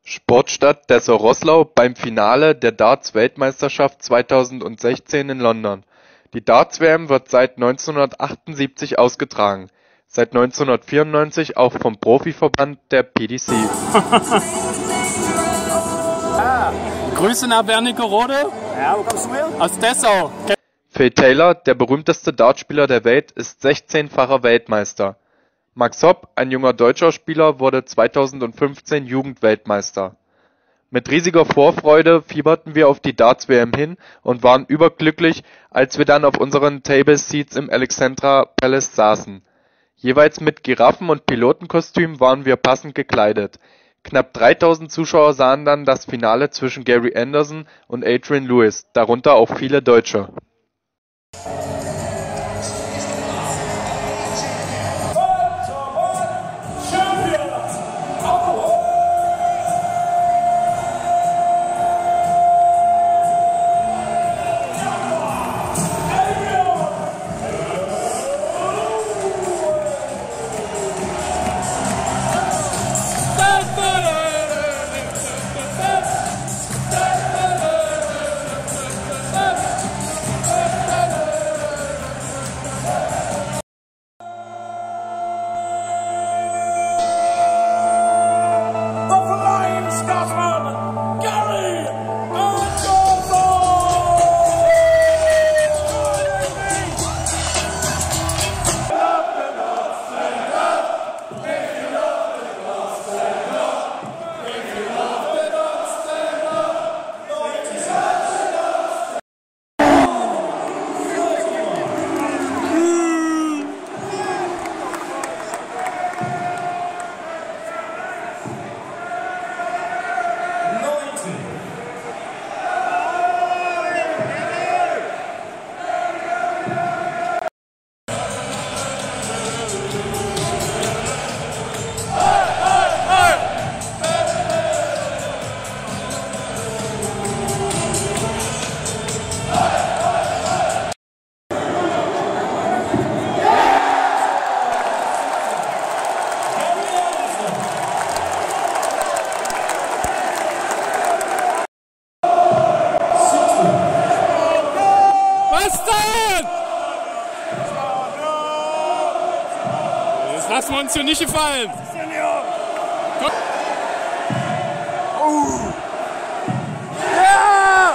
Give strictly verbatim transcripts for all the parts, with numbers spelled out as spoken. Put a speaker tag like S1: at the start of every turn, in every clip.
S1: Sportstadt Dessau-Roßlau beim Finale der Darts-Weltmeisterschaft zweitausendsechzehn in London. Die Darts-W M wird seit neunzehnhundertachtundsiebzig ausgetragen, seit neunzehnhundertvierundneunzig auch vom Profiverband der P D C.
S2: Ah, Grüße nach Wernigerode.
S3: Ja, wo kommst du her?
S2: Aus Dessau.
S1: Phil Taylor, der berühmteste Dartspieler der Welt, ist sechzehnfacher Weltmeister. Max Hopp, ein junger deutscher Spieler, wurde zweitausendfünfzehn Jugendweltmeister. Mit riesiger Vorfreude fieberten wir auf die Darts-W M hin und waren überglücklich, als wir dann auf unseren Table Seats im Alexandra Palace saßen. Jeweils mit Giraffen- und Pilotenkostüm waren wir passend gekleidet. Knapp dreitausend Zuschauer sahen dann das Finale zwischen Gary Anderson und Adrian Lewis, darunter auch viele Deutsche.
S2: Was denn? Das lassen wir uns hier nicht gefallen. Komm.
S3: Oh. Ja!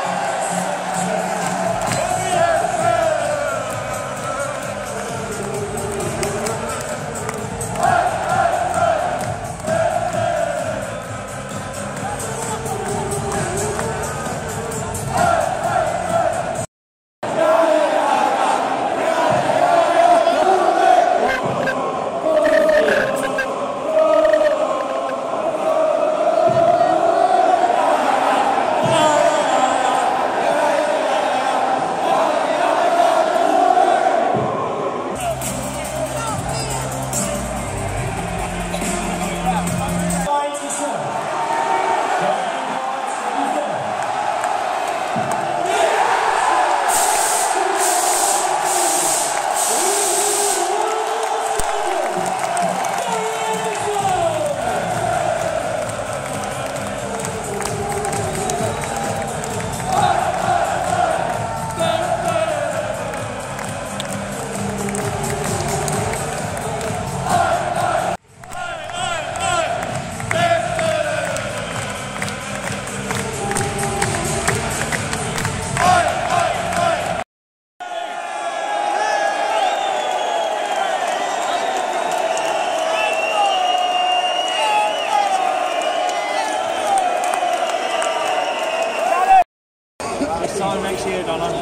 S3: Next year, Donna.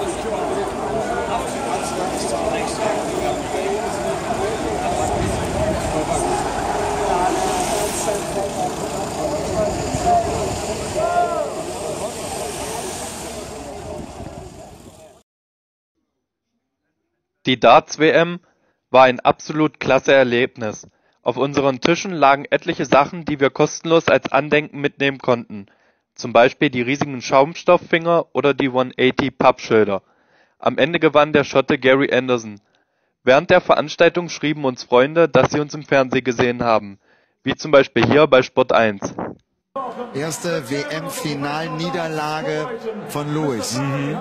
S1: Die Darts-W M war ein absolut klasse Erlebnis. Auf unseren Tischen lagen etliche Sachen, die wir kostenlos als Andenken mitnehmen konnten. Zum Beispiel die riesigen Schaumstofffinger oder die hundertachtzig Pappschilder. Am Ende gewann der Schotte Gary Anderson. Während der Veranstaltung schrieben uns Freunde, dass sie uns im Fernsehen gesehen haben, wie zum Beispiel hier bei Sport eins.
S4: Erste W M-Finalniederlage von Lewis.
S1: Mhm.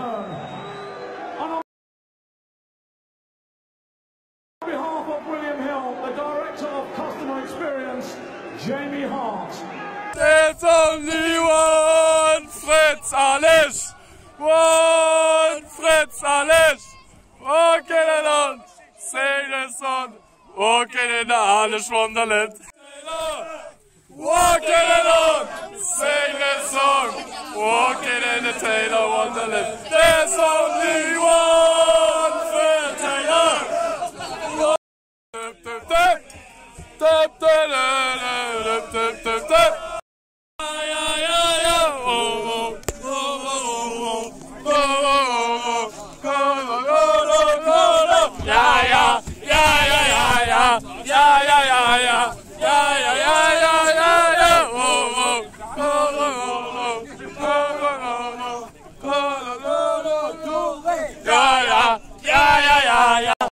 S2: There's only one Fritz Alish, one Fritz Alish. Walking it on, sing the song, walking in the Alish Wonderland. Walking it on, sing the song, walking in the Taylor Wonderland. There's only one Fritz Taylor. Ja, ja, ja, ja, ja, ja.